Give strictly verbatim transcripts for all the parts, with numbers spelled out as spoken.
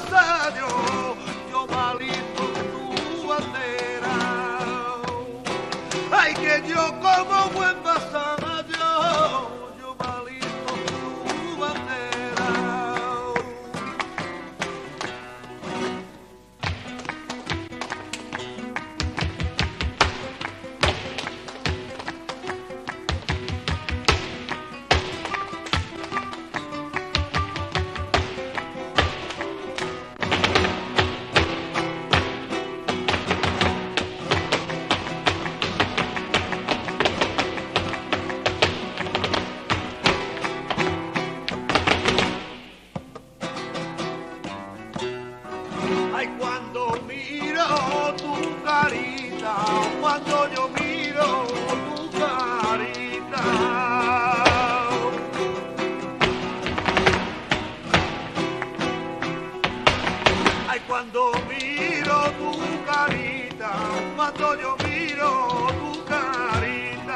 pasadio, yo valito tu bandera. Ay, que yo como buen pasadio, yo valito tu bandera. Ay, cuando miro tu carita, cuando yo miro tu carita. Ay, cuando miro tu carita, cuando yo miro tu carita.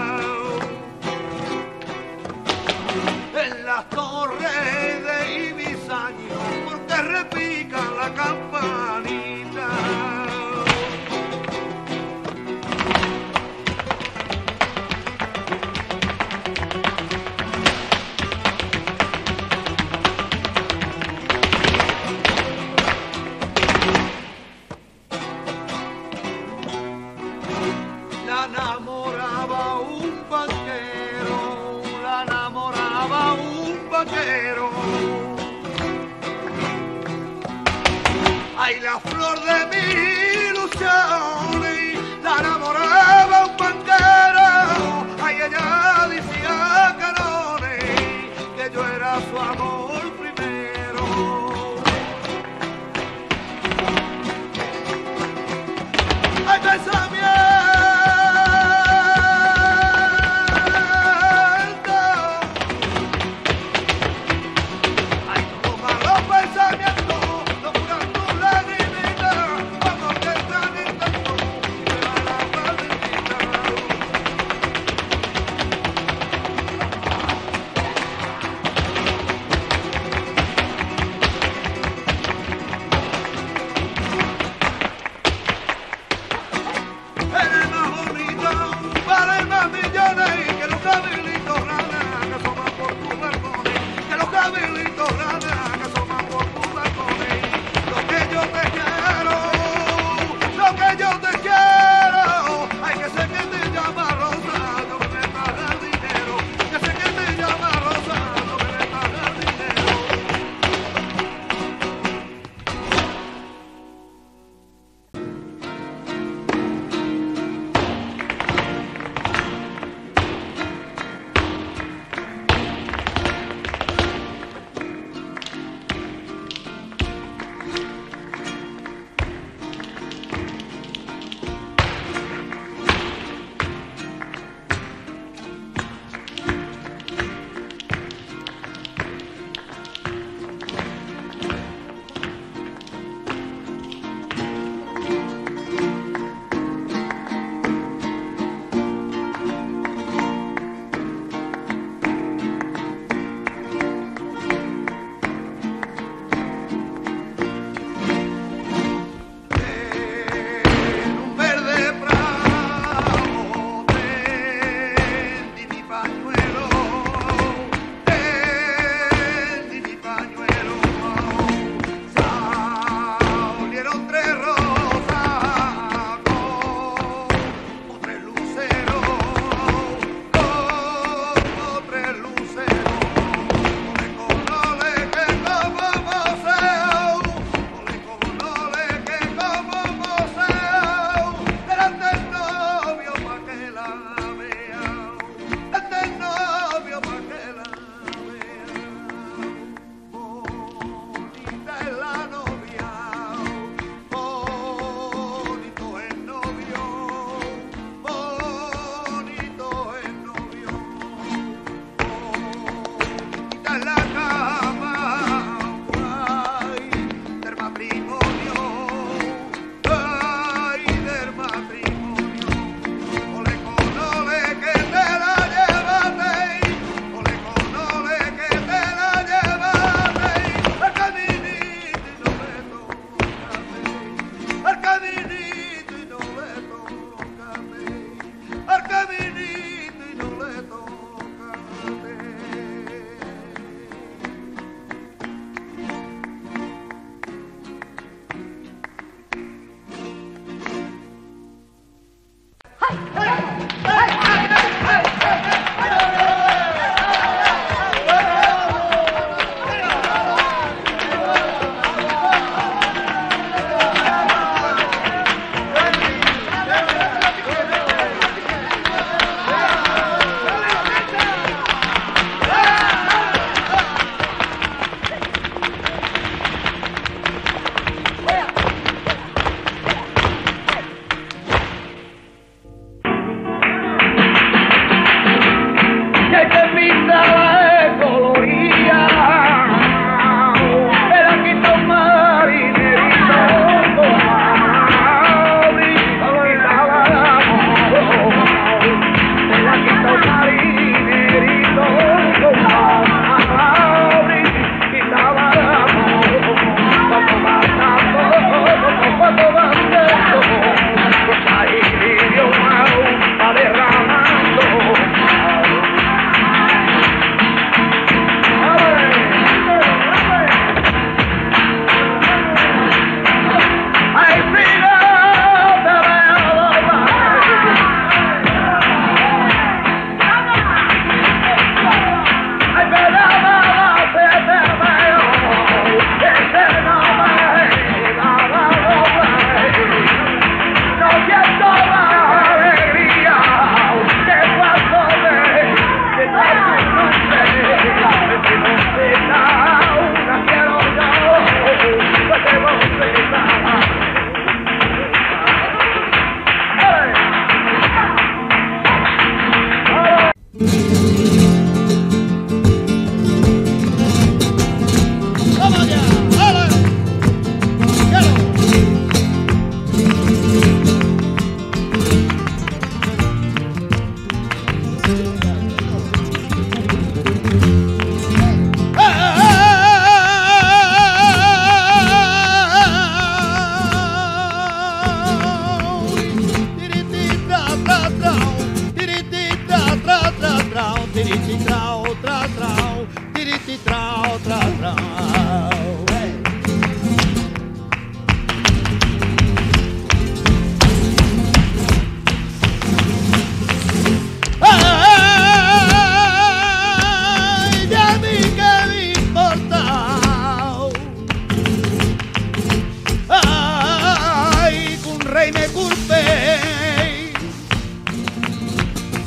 En las torres de Ibizaño, porque repica la campanita. La enamoraba un banquero, la enamoraba un banquero. Ay, la flor de mi ilusión, la enamoraba un banquero. Ay, ella decía que no, que yo era su amor primero. Ay, pensamiento. Ay, toma los pensamientos. Cuando te están intentando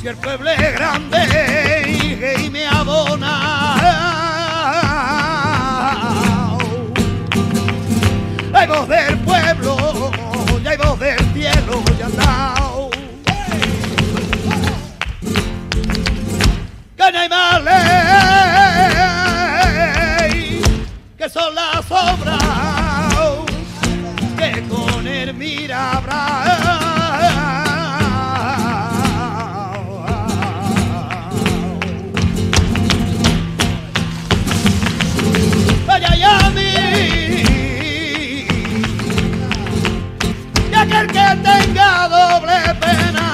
el pueblo es grande y me abona. Hay voz del pueblo y hay voz del cielo y andao. Que no hay más ley, que son las obras que con él mira habrá. Vaya y a mí, y aquel que tenga doble pena,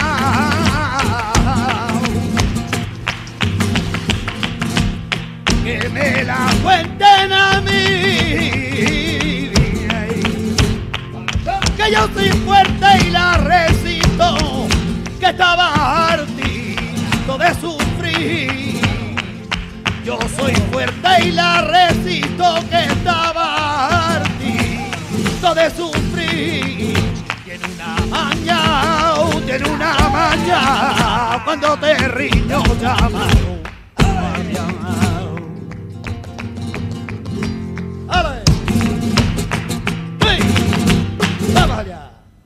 que me la cuenten a mí, que yo soy fuerte y la resisto, que estaba hartito de sufrir. Yo soy fuerte y la resisto, que estaba hartito de sufrir. Tiene una maña, oh, tiene una maña, cuando te riño llamaron. ¡Ale! ¡Sí! ¡Vamos allá!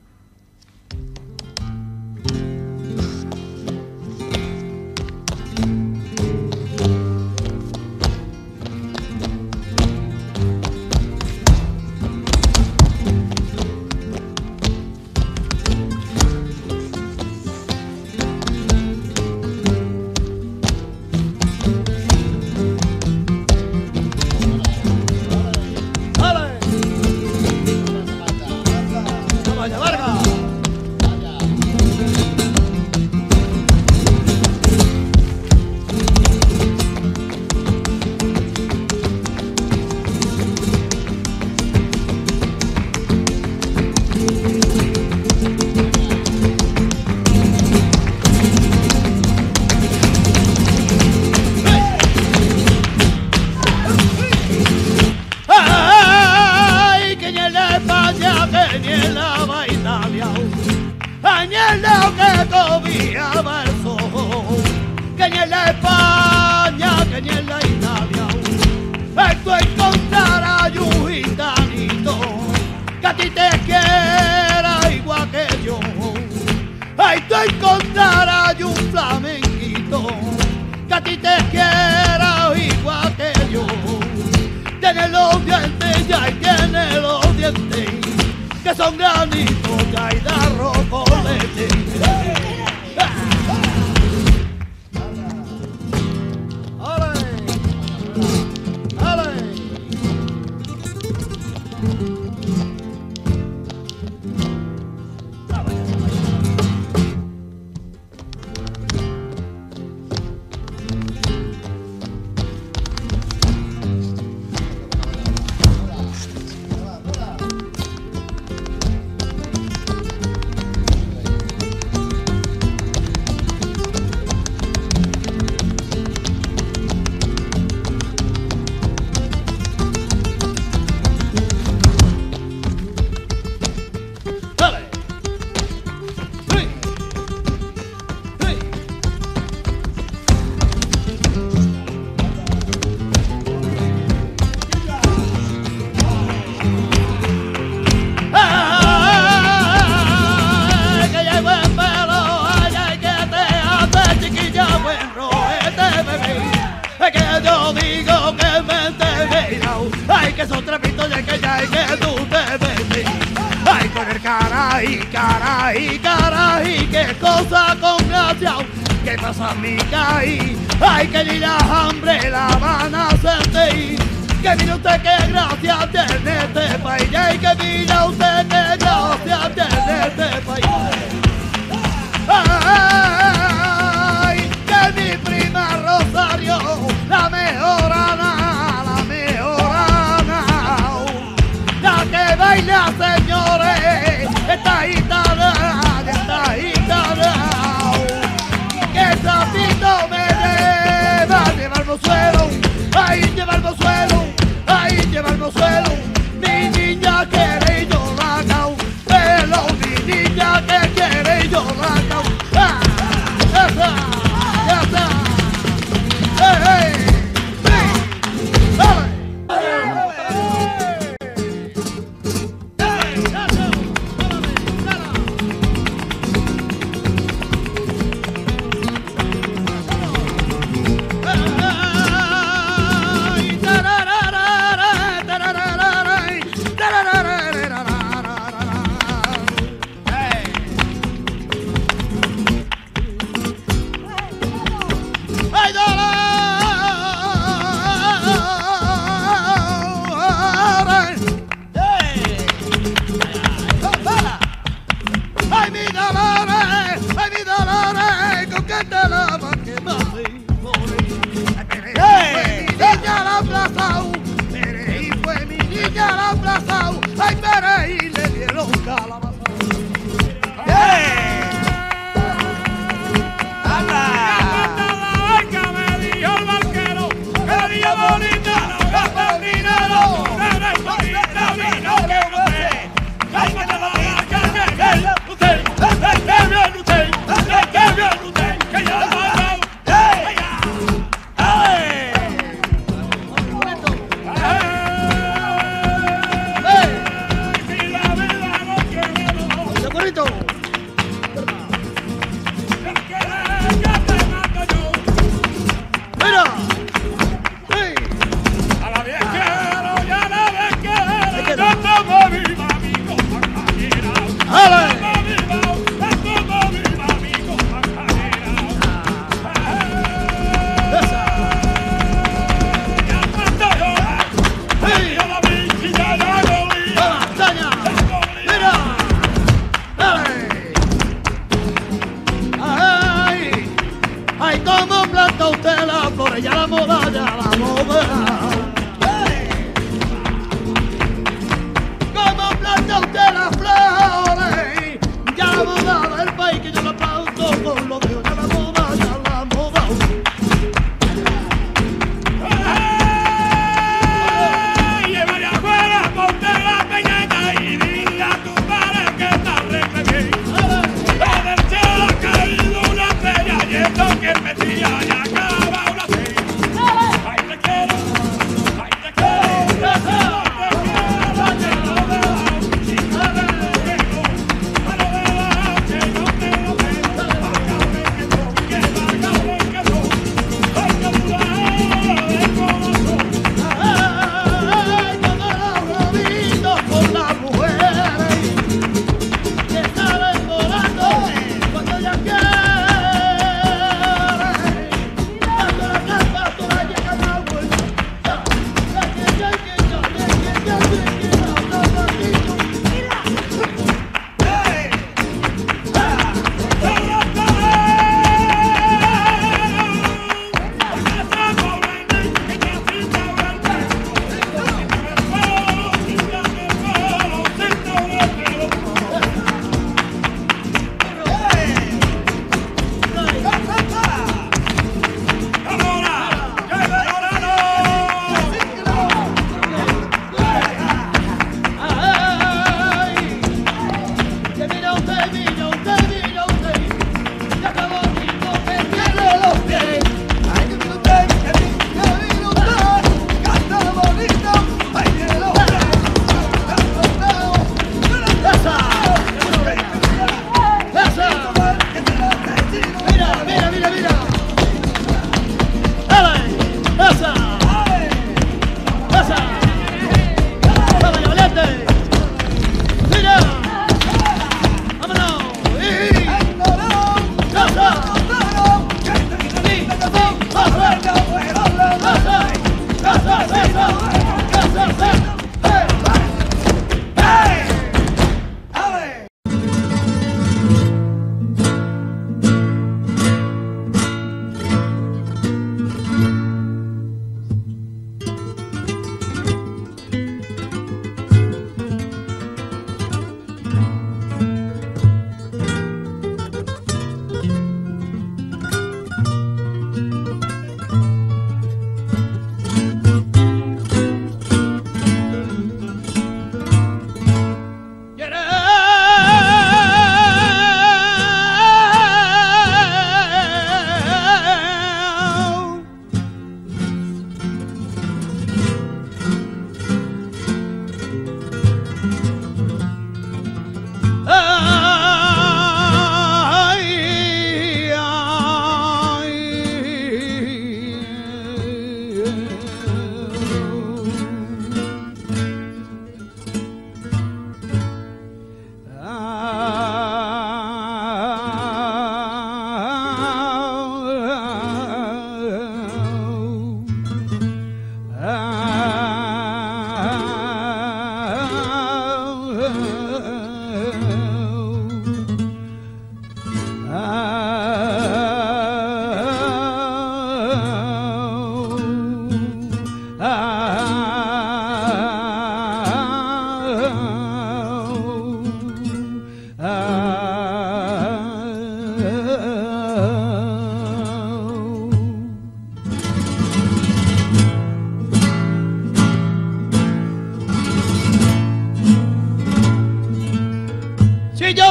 Añelo que cobiaba el sol, que ni en la España, que ni en la Italia, esto encontrará un gitanito que a ti te quiera igual que yo. Esto encontrará un flamenquito que a ti te quiera igual que yo. Tiene los dientes ya y tiene los dientes que son granitos ya y da rocolete. ¡Ale! ¡Ale! Ay, que son trapitos de que ya hay que tú te ves. Ay, con el caray, caray, caray, qué cosa con gracia, qué pasa mi caí. Ay, que ni la hambre la van a sentir. Que mire usted qué gracia tiene este país. Ay, que mire usted qué gracia tiene este país. Ay, que mi prima Rosario, la mejor Ana, la mejor Ana, la que baila, señores, esta gitana, esta gitana, que sapito me lleva, lleva al mozuelo, ay, lleva al mozuelo, ay, lleva al mozuelo, mi niña quiere y yo la cao, pero mi niña que quiere y yo la cao, ah, esa. ya la aplazado, ay, veré y le dieron calabaza. Ya la moda, ya la moda. Como planta usted las flores, ya la moda del país que yo la planto con lo que ya la moda, ya la moda. Llevaré afuera, ponte la peñata y dile a tu padre que está re bien. Del cielo ha caído una estrella y esto que me tira y acaba.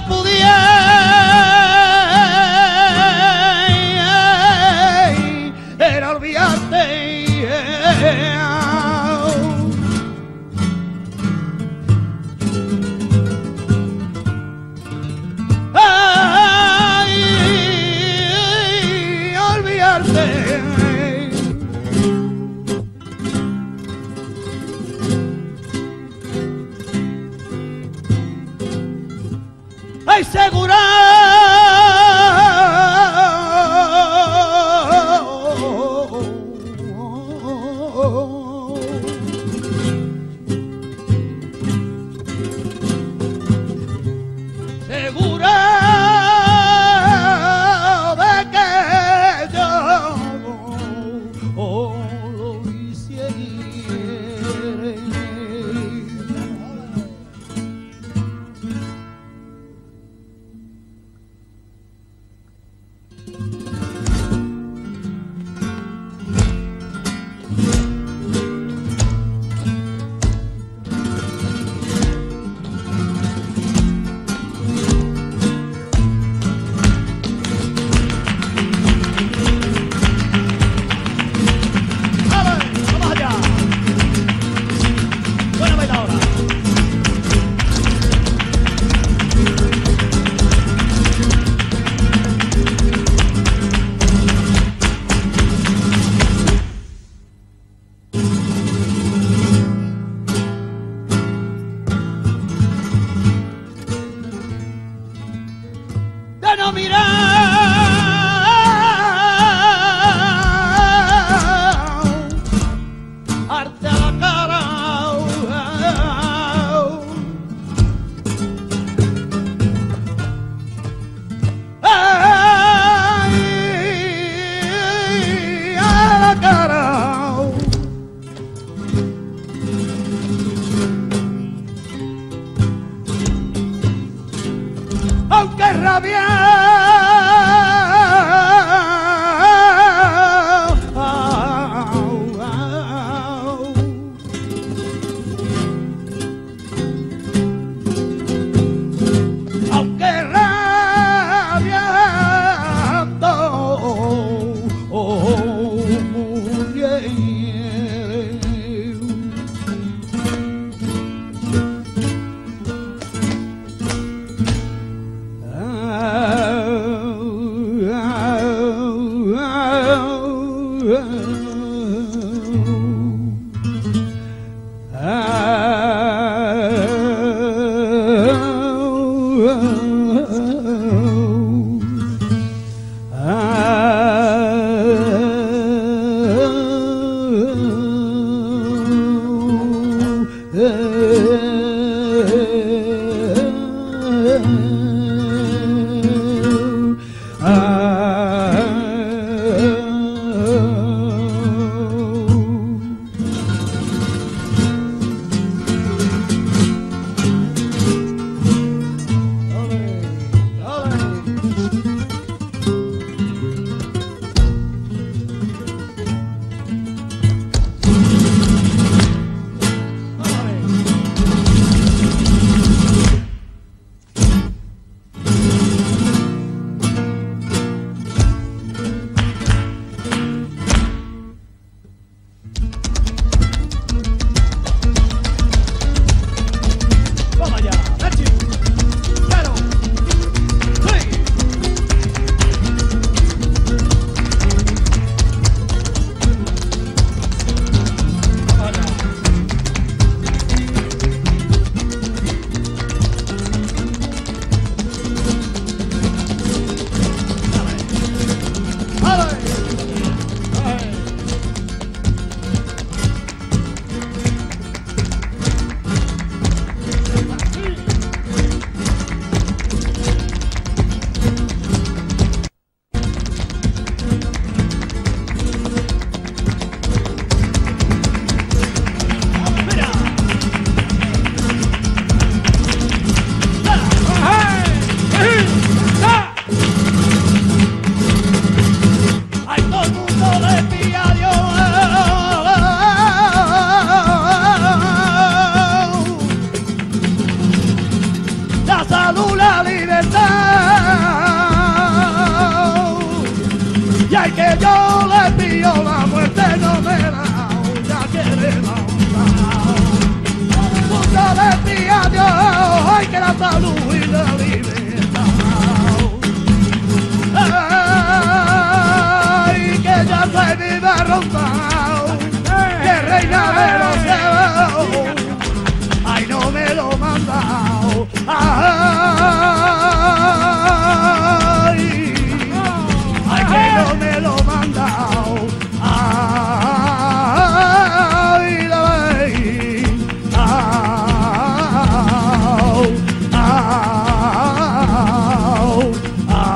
pudiera olvidarte. Ay, olvidarte. Ay, segura. Segura de que yo oh, lo hiciera. De no mirar arte a la cara. Ay, a la cara. Aunque rabia aunque rabiando oh, muriera. Ah, la libertad. Y hay que yo le pido la muerte, no me la ya que le he mandado. Mucho le pido a Dios, hay que la salud y la libertad. Ay, que ya se vive rondado, que reina de los cielos. Ay, no me lo he mandado. Ay, ay, que no me lo he mandado. Ay, la ley. Au, au, au.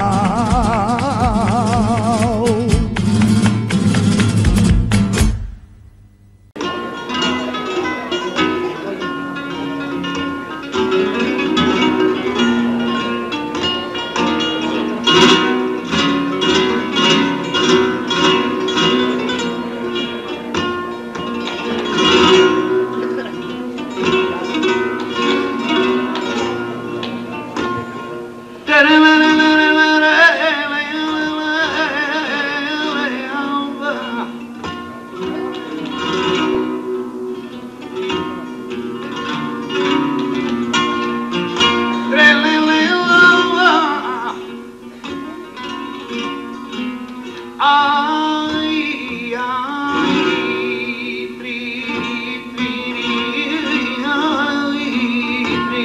Ay, ay, tri, tri, ay, tri,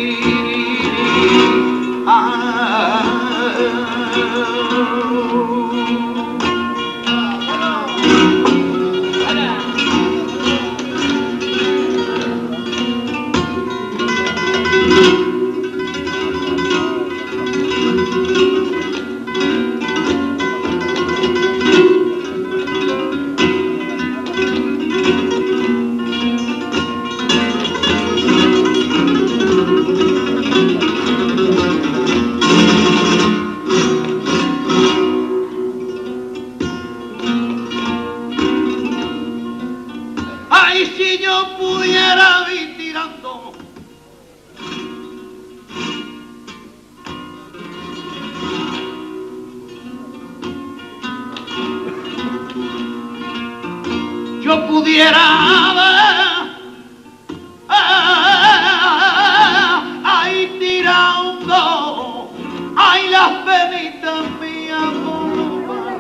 ay, si yo pudiera ir tirando yo pudiera ay, tirando ay, las penitas mías por los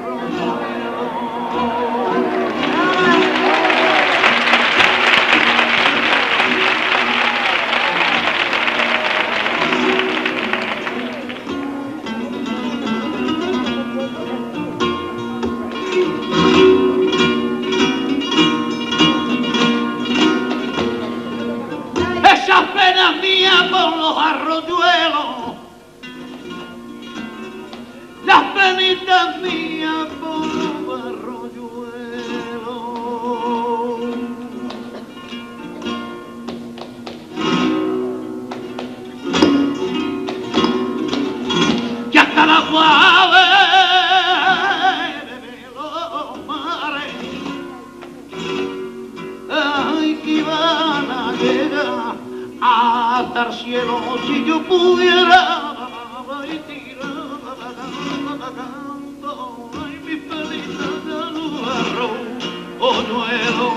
esas penas mías por los arroyuelos, las penitas mías por los arroyuelos. Que hasta la guave de los mares, ay, que iban a llegar hasta el cielo si yo pudiera ay, tirando ay, mis pelitas de lugarro o nuevo.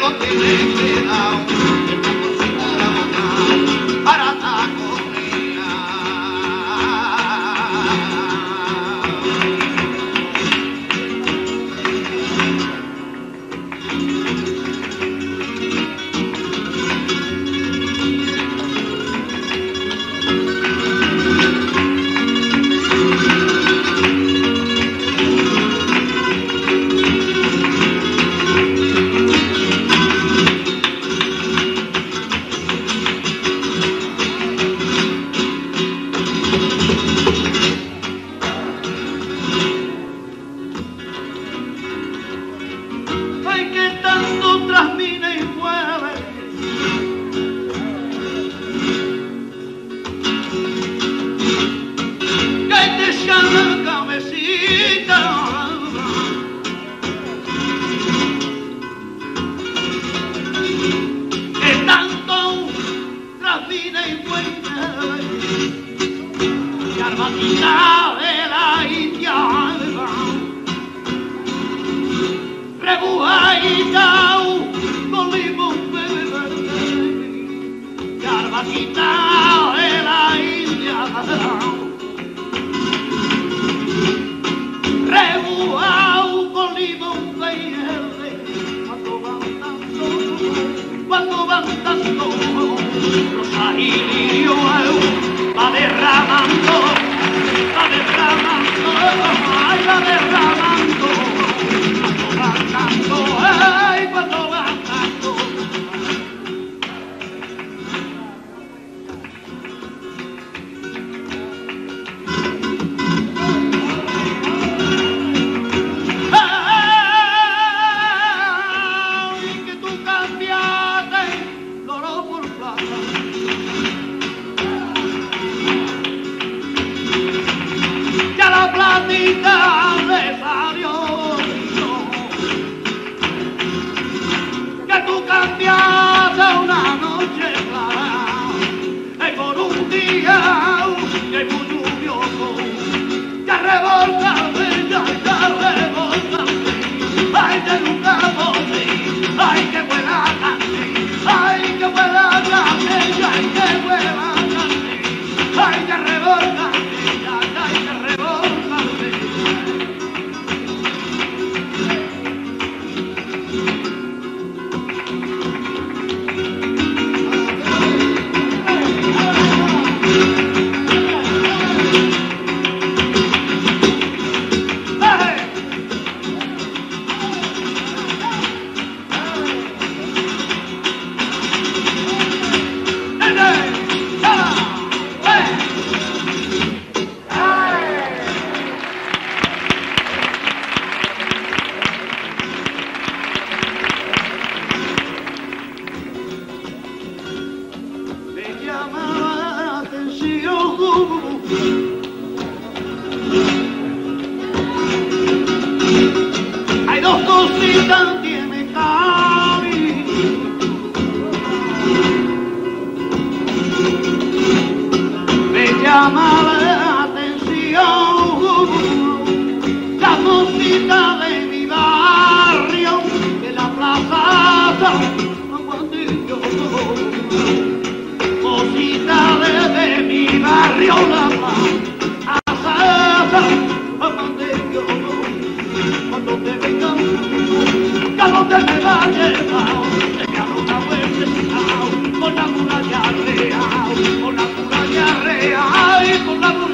lo que me he quedado, esta cosita de la boca, para estar con ella. De la India, rebujadita con limón verde, garbatita de la India, rebujado con limón verde, cuando van dando, cuando van dando los ahilillos va derramando. Va derramando, ay, va derramando, cuando va cantando, ay, cuando va cantando. Ay, que tú cambiaste el oro por plata. La platita de salió, que tú cambiaste una noche clara por un día que es muy lluvioso, que revolcame, ya, ya revolcame, ay, que nunca podí, ay, que buena cante, ay, que buena cante, ay, que buena cante, ay, que revolcame, ya, ay, que revolcame. Hay dos cositas tiene Cali, me llama la atención la cosita de mi barrio, que la plaza Aguadillo, cosita de, de mi barrio, la plaza Aguadillo. Cuando te vengan, ya no te me va a llevar, te me hago una vueltecita, con la muralla real, con la muralla real, con la muralla real.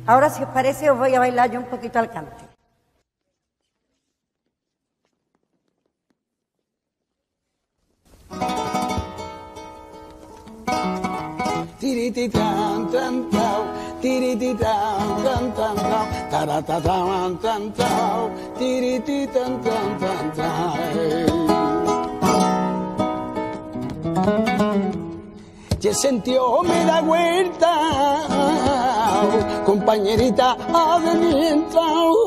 Ahora, si os parece, os voy a bailar yo un poquito al cante. Tirititan tan tau, tirititan tan tan tau, taratatan tan tau, tirititan tan tan tau. Y sentió me da vuelta, compañerita adentro,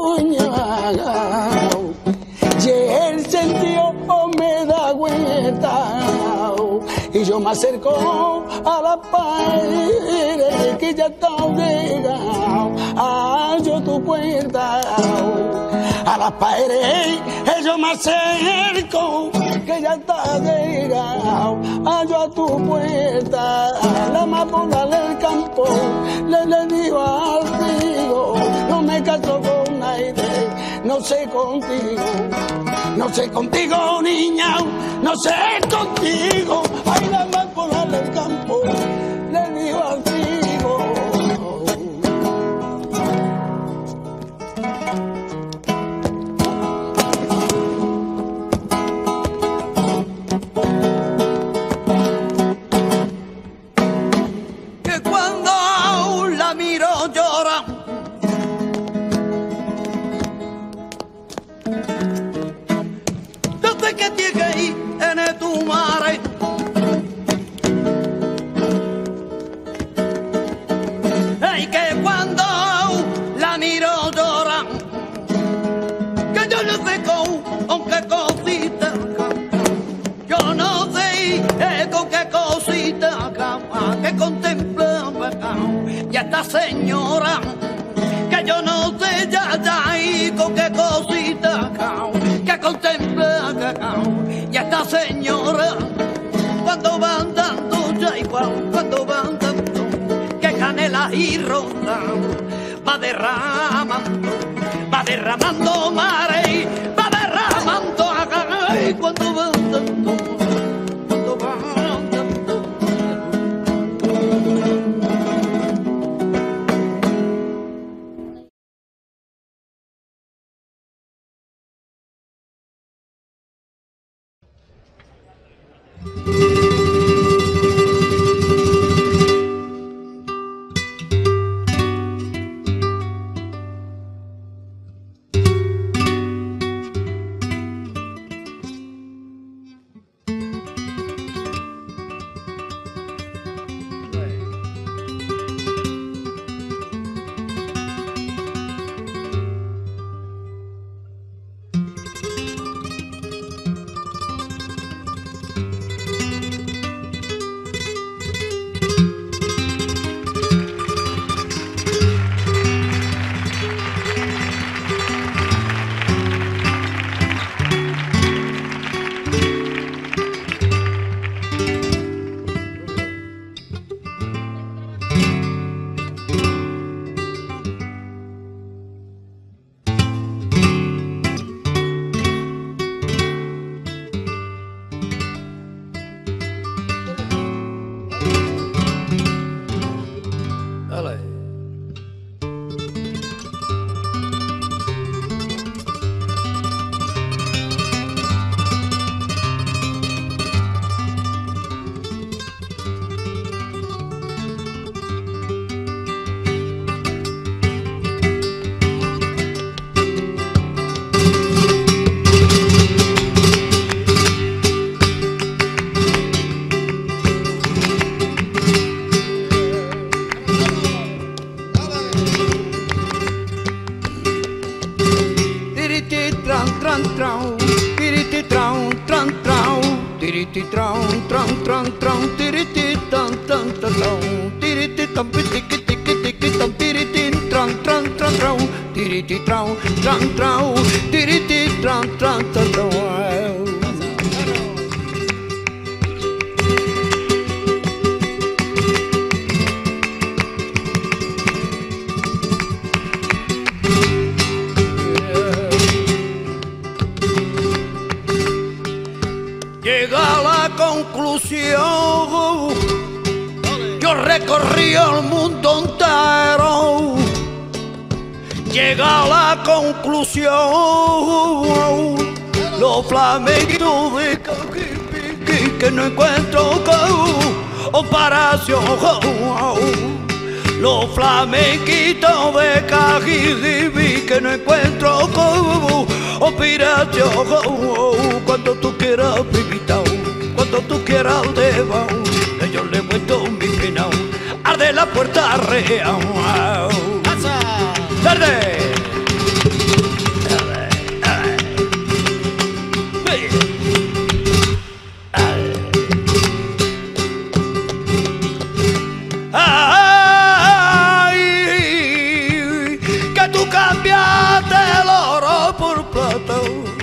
y el sentió me da vuelta, y yo me acerco a la pared que ya está llegado, a yo tu puerta, a la pared yo me acerco que ya está llegado, a yo a tu puerta, la amapola del campo le, le digo al trigo, no me caso con nadie, no sé contigo, no sé contigo niña, no sé contigo, ay la amapola del campo le digo al trigo. Señora, que yo no sé ya, ya, y con qué cosita, que contempla, y esta señora, cuando van dando ya igual, cuando van dando, que canela y ronda, va derramando, va derramando mare, va derramando acá, y cuando van dando, cuando van dando. Llega a la conclusión, yo recorrí el mundo entero llega a la conclusión, los flamenquitos de Cajipiqui que no encuentro comparación. Los flamenquitos de Cajipiqui que no encuentro comparación. Cuando tú quieras, pibita, cuando tú quieras, deba, que yo le cuento mi pena. Arde la puerta real. ¡Tarde! ¡Ay! Que tú cambiaste el oro por plata.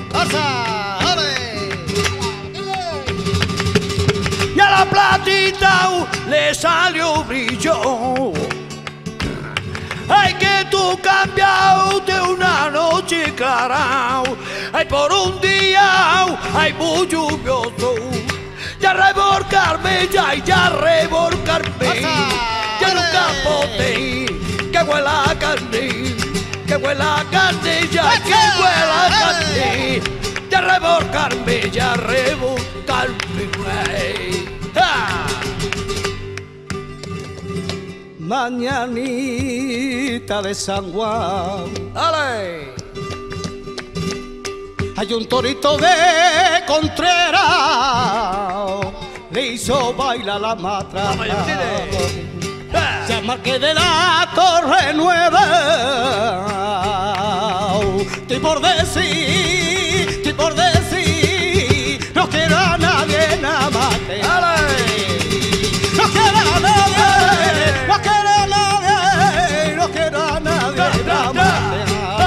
Y a la platita le salió brillo. Ay, que tú cambiaste una noche clara, ay, por un día, ay, muy lluvioso. Ya revolcarme, ya, ya revolcarme, ya en un capote, que huela a carne, que huela a carne, ya, que huela a carne. Ya revolcarme, ya revolcarme, güey. ¡Ah! Mañanita de San Juan, ¡Ale! hay un torito de Contreras, le hizo bailar la matraca. Se llama que de la Torre Nueva, estoy por decir, estoy por decir, no queda nadie nada más que. No queda nadie, no queda nadie, no queda nadie nada más que.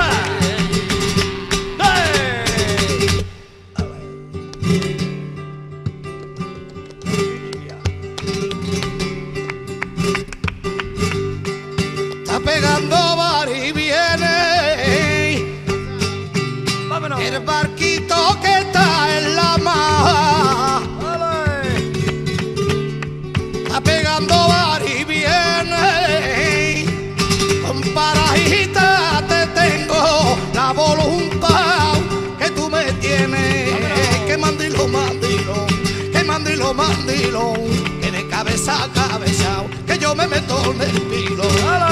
Pegando bar y viene. Vámonos. El barquito que está en la mar. Está pegando bar y viene. Comparajita, te tengo la voluntad que tú me tienes. Que mandilo, mandilo, que mandilo, mandilo, que de cabeza a cabeza, que yo me meto en el pilo.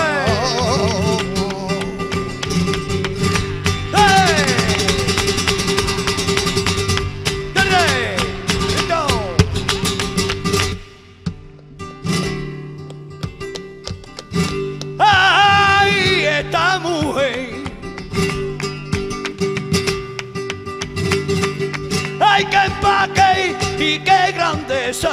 ¡Ay, esta mujer! ¡Ay, qué empaque y qué grandeza!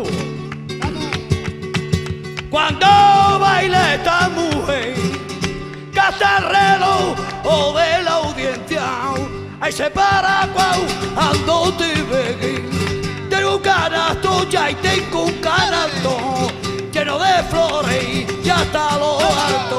Cuando baila esta mujer, gasta el reloj o de la audiencia, ahí se para cuando te ve. Tengo un canasto ya y tengo un canasto lleno de flores y hasta lo alto.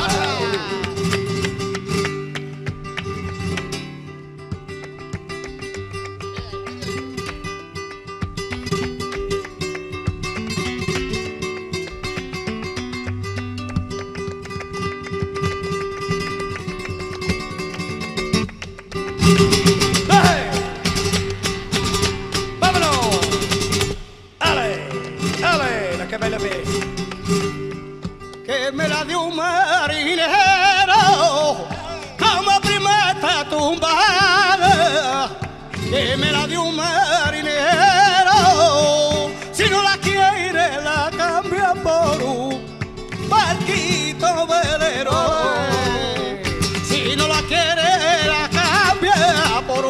Que me la dio un marinero como primera tumbada, que me la dio un marinero, si no la quiere la cambia por un barquito velero, si no la quiere la cambia por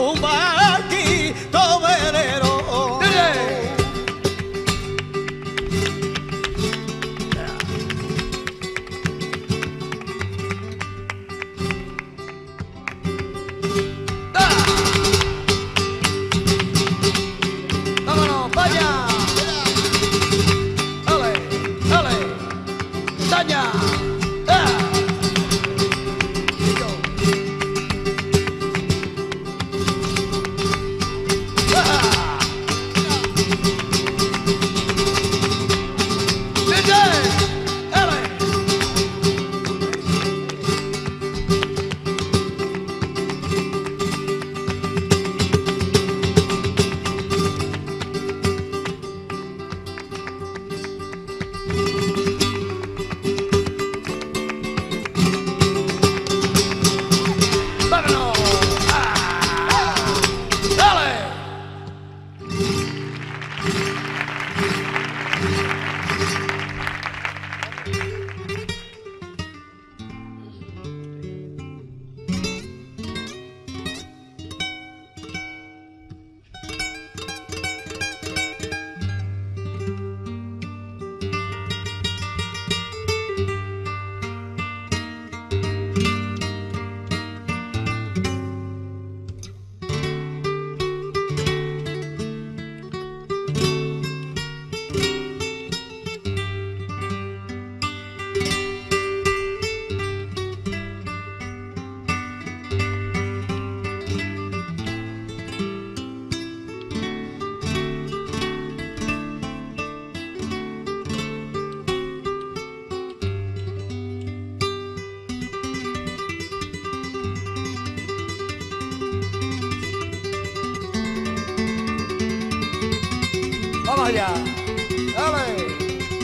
Vamos allá. Dale.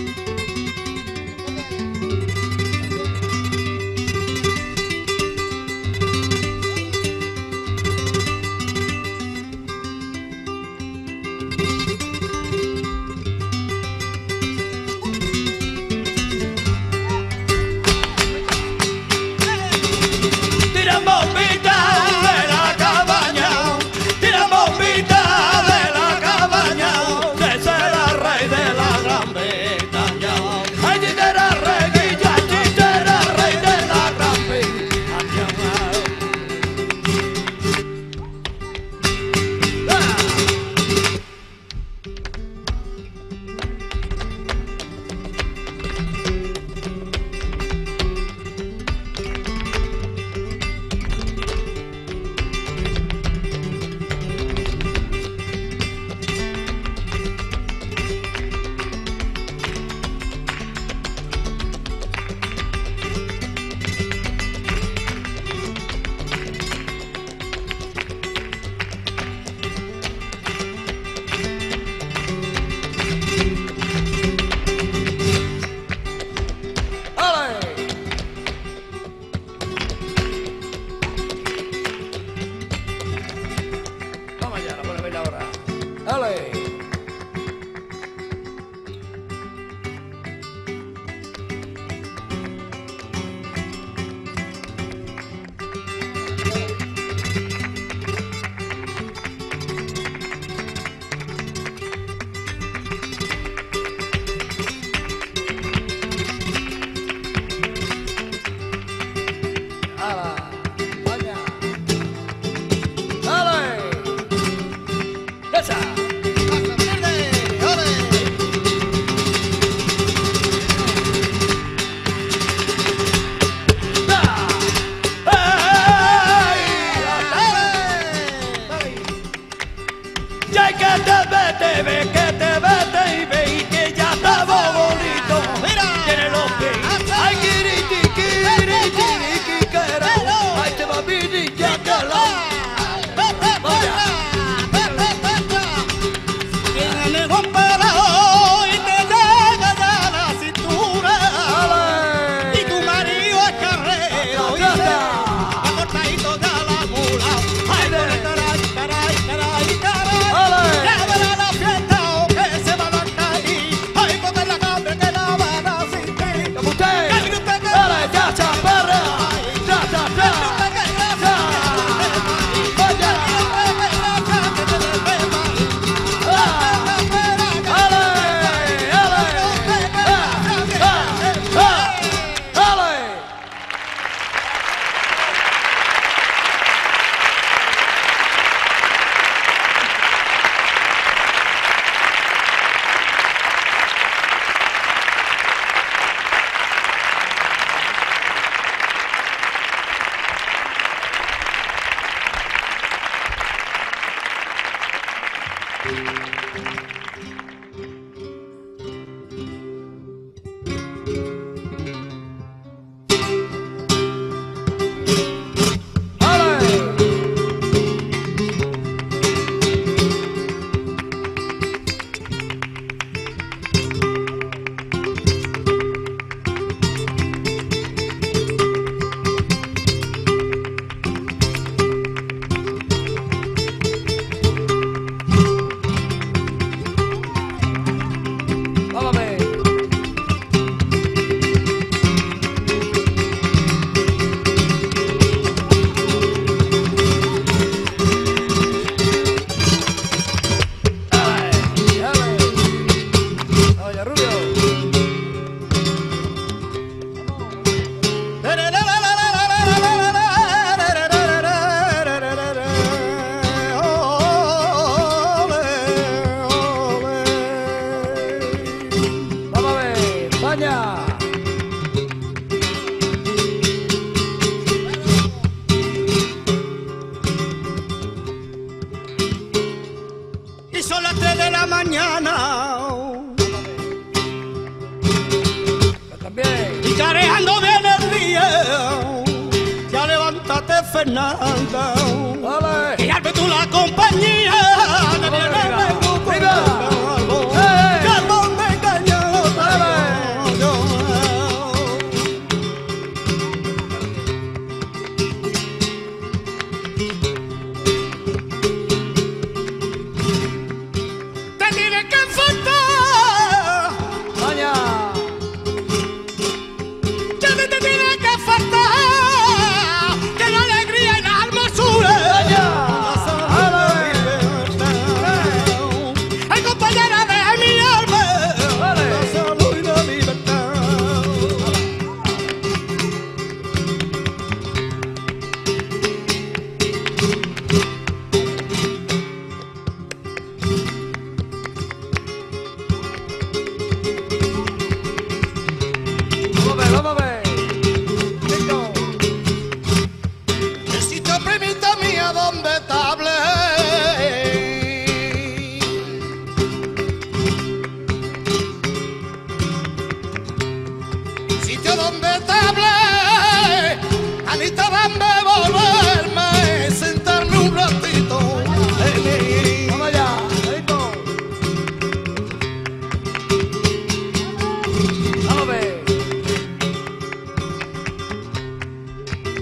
Fernanda, Dale. y hazme tú la compañía. Vamos, venga. Venga.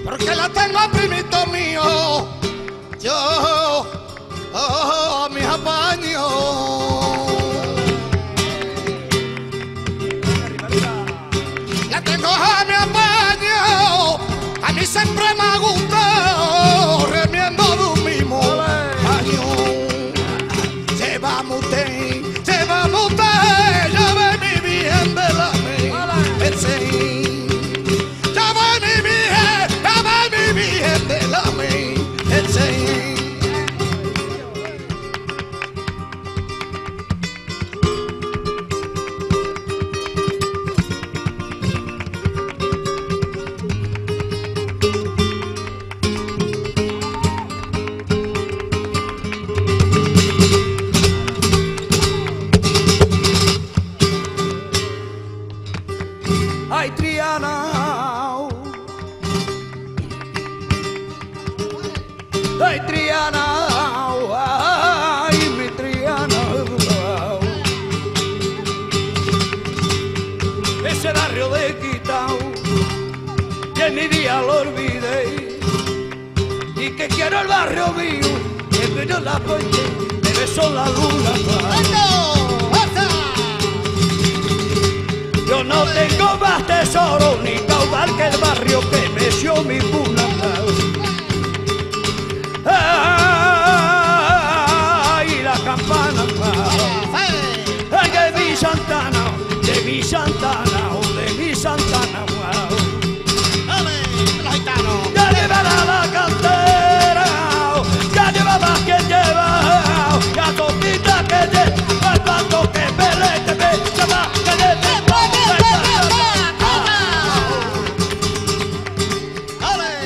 porque la tengo, primito mío. Yo, oh, mis apaños. La tengo a mi apaño. A mí siempre me ha gustado remiendo de un mismo año. Se va usted, se va usted, ya ve mi bien de la merced. Ya ve mi bien, ya ve mi bien de la merced. Ay, Triana, ay, Triana, ay, mi Triana. Ese barrio de Quitao, que ni día lo olvidé, y que quiero el barrio mío, que vino la fuente, me besó la luna. Yo no tengo más tesoro ni caudal que el barrio que meció mi cuna. Ay, la campana, ay, de mi Santana, de mi Santana, oh, de mi Santana. Ya llevará la cantera, ya llevará que lleva, ya topita que lleva, al pato que pele, que me llama, que le ¡Ale!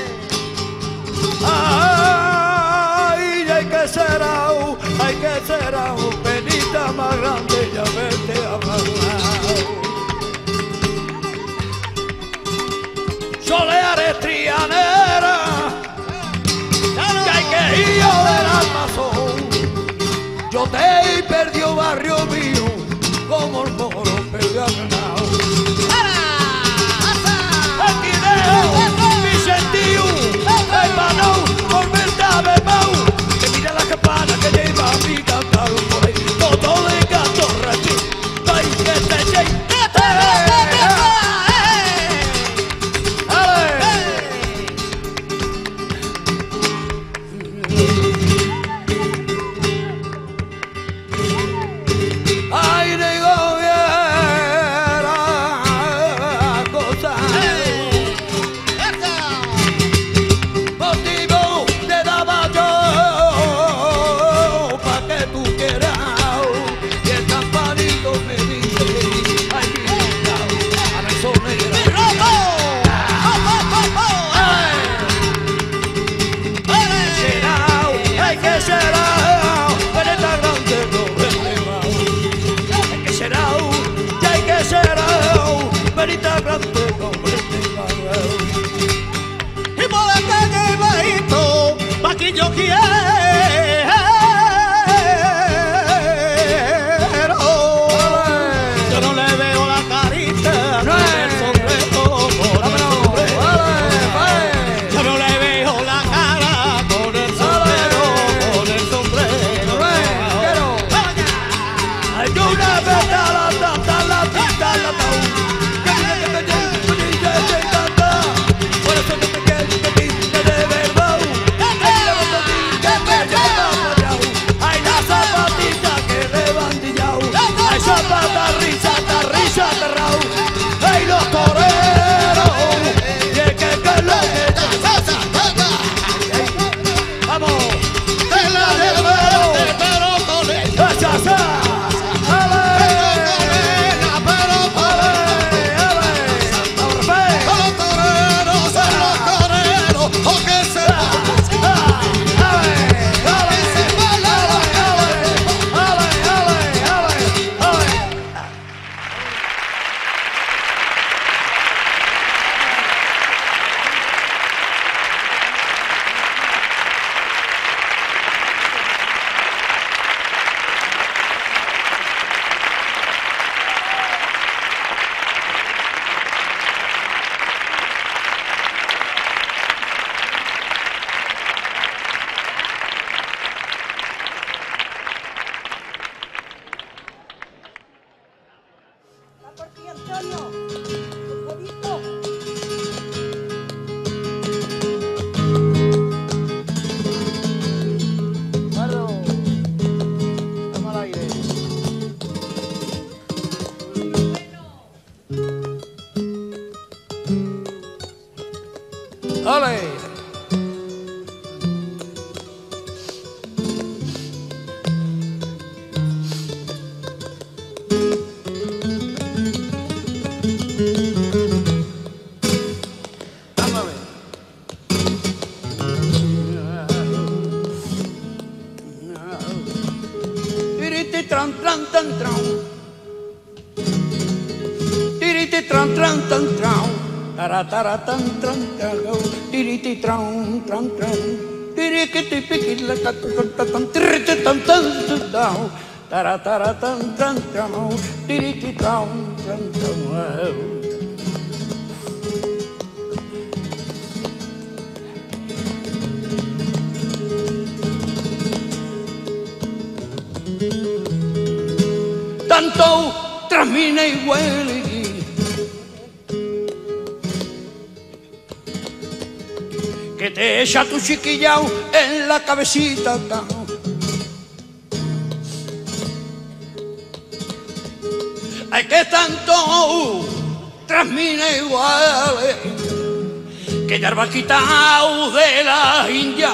Ole. Tran tran tran tran, tiriti tran tran tran tran, tara tara tran tran tran, tiriti tran tran tran, tiriti piki la ta ta ta tiriti tran tran tran, tara tara tran tran tran, tiriti tran tran tran. Tanto tramina y huele que te echa tu chiquillao en la cabecita. Ay, que tanto tramina y huele que ya va quitado de la India,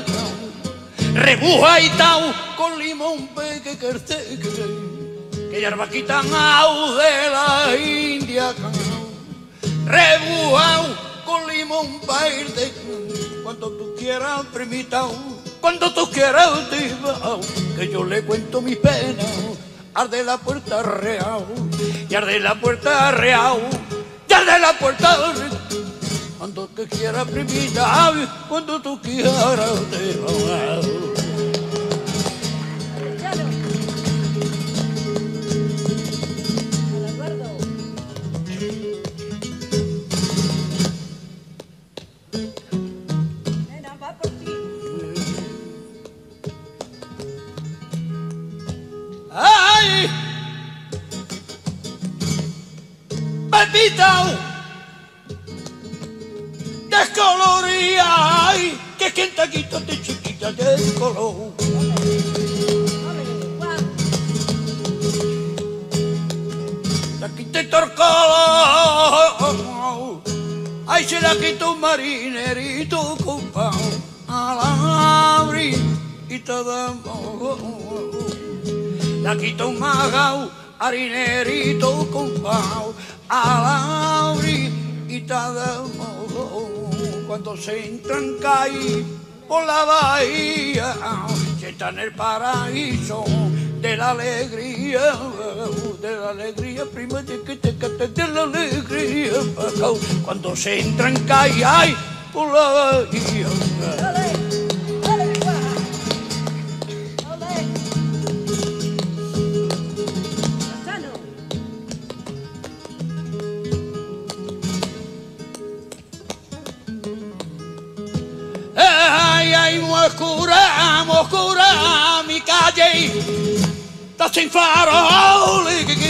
rebuja y tau con limón peque que que yerba quitan de la India, rebujao con limón verde, cuando tú quieras primita, cuando tú quieras diva, que yo le cuento mis penas, arde la puerta real, y arde la puerta real, y arde la puerta real, cuando tú quieras primita, cuando tú quieras diva. Ay, Pepita, descoloría, ay, que quien te quita de chiquita de color. La quité torcolo, ay, se la quitó un marinerito compao, a la abrir y te damos. La quito un magao, harinerito compao, a la abrir y te damos. Cuando se entranca ahí por la bahía, se está en el paraíso de la alegría, de la alegría, prima de que te cate de la alegría. Cuando se entranca ahí, ay, por la bahía. Oscura, oscura, mi calle está sin farol.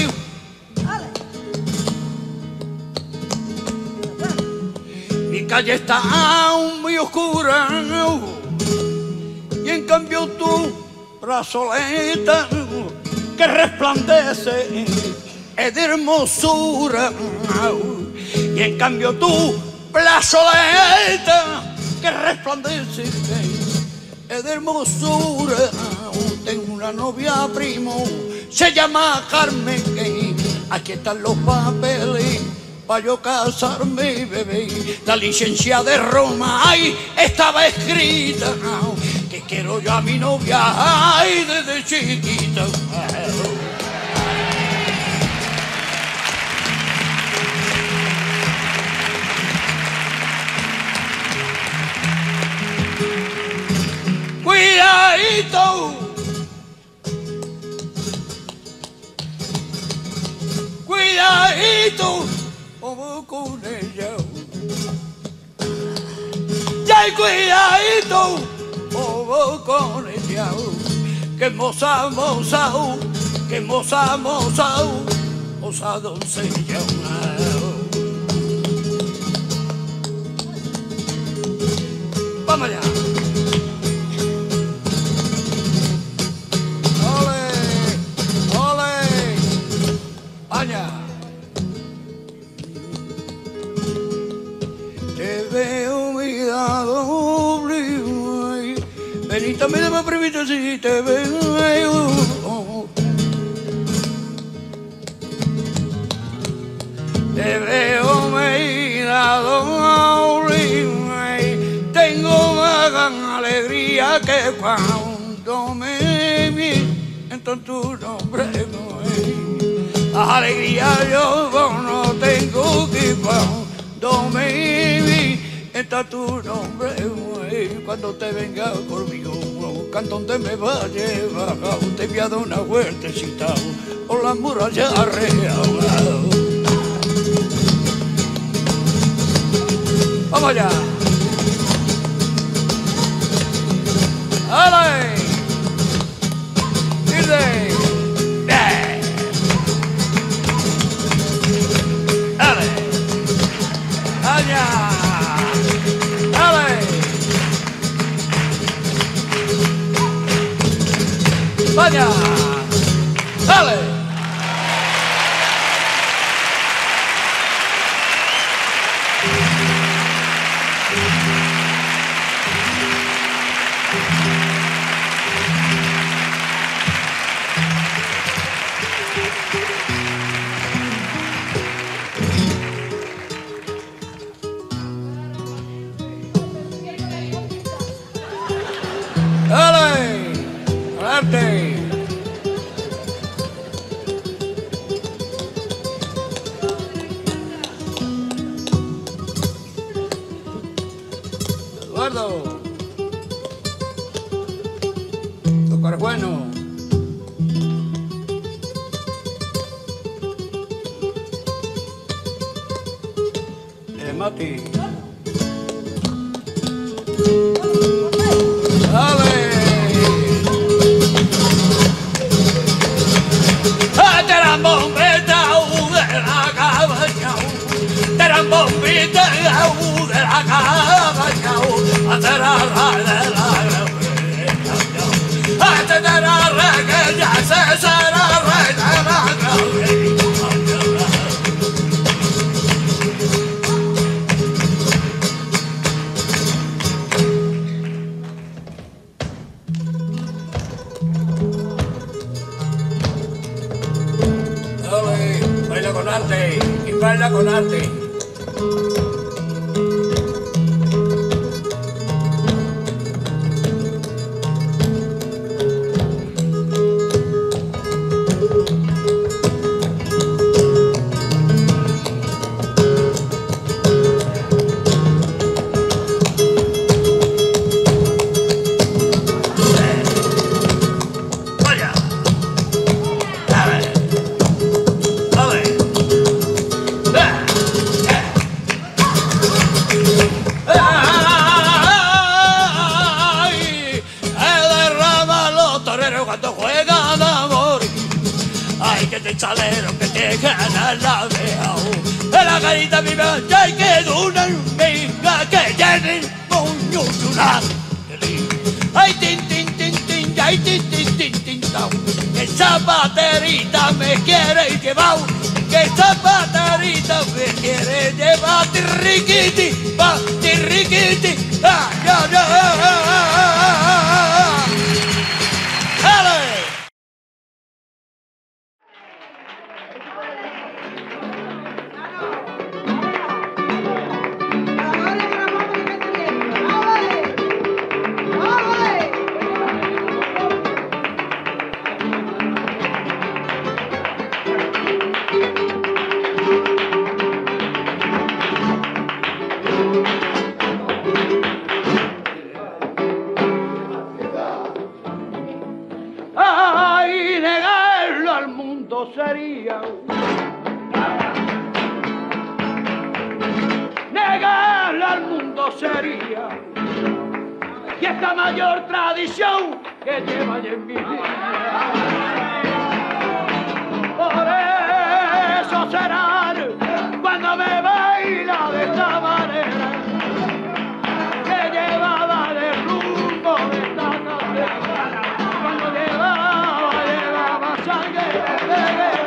Mi calle está muy oscura y en cambio tu brazoleta que resplandece es de hermosura, y en cambio tu brazoleta que resplandece es de hermosura. Tengo una novia, primo, se llama Carmen, que aquí están los papeles para yo casarme, bebé. La licencia de Roma, ay, estaba escrita, que quiero yo a mi novia, ay, desde chiquita. Cuidadito, cuidadito, como con ella. Ya hay cuidadito, como con ella. Que moza, moza, que moza, moza, moza doncella. Vamos allá. Te veo penita me daba permiso si te veo. Te veo me dado tengo más gran alegría que cuando me miento en tu nombre. Alegría yo no tengo que cuando me miento en tu nombre. Cuando te venga conmigo, cantón te me va a llevar, te voy a dar una vueltecita por las murallas real. Vamos allá. ¡Ale! ¡Dice! ¡Eh! ¡Ale! ¡Allá! ¡Ale! ¡Vaya! ¡Ale! ¡Ale! ¡Arte! Eduardo. Tocar bueno. Eh, Mati. ¡Ale! Bombita de la cabaña, de la bombita de la cabaña, hasta la raya de la cabaña, hasta la raya que ya se será raya de la cabaña. Baila con arte, y baila con arte. Cuando juegan a morir, ay que te chalero que te gana la veo, en la carita viva ya hay que una amiga que llenen moñuchular. Ay tin tin tin tin, ay tin tin tin tin tau, que esa baterita me quiere llevar, que esa baterita me quiere llevar, tirriquiti, va tirriquiti, ah ya ya. Ay, negarlo al mundo sería negarlo al mundo sería y esta mayor tradición que lleva en mi vida. Por eso será cuando me baila de esta manera que llevaba de rumbo de esta canción, cuando llevaba, llevaba sangre.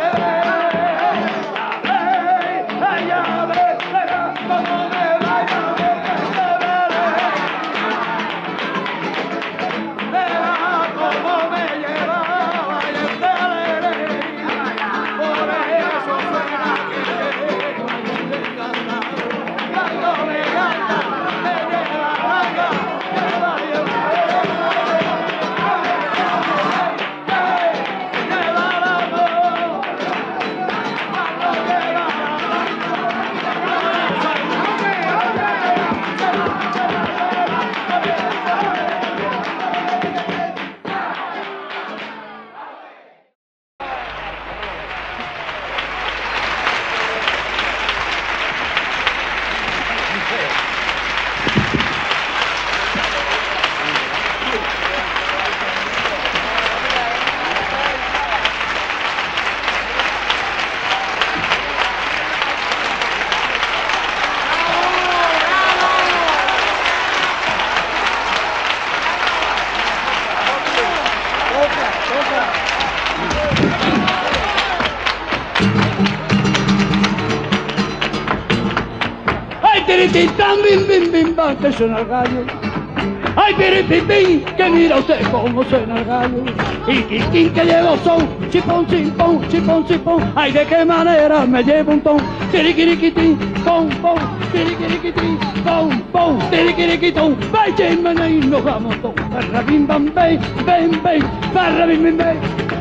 tiriquitán, bim, bim, bim, bam, que suena el gallo. Ay, piripipín, que mira usted cómo suena el gallo. Y quinquín que llevo son, chipón, chipón, chipón, chipón. Ay, de qué manera me llevo un ton. Tiriquiriquitín, pom, pom, tiriquiriquitín, pom, pom, tiriquiriquitón. Vaya, y nos vamos todos. Barra, bim, bam, bem, bem, bem, barra, bim, bim, bem.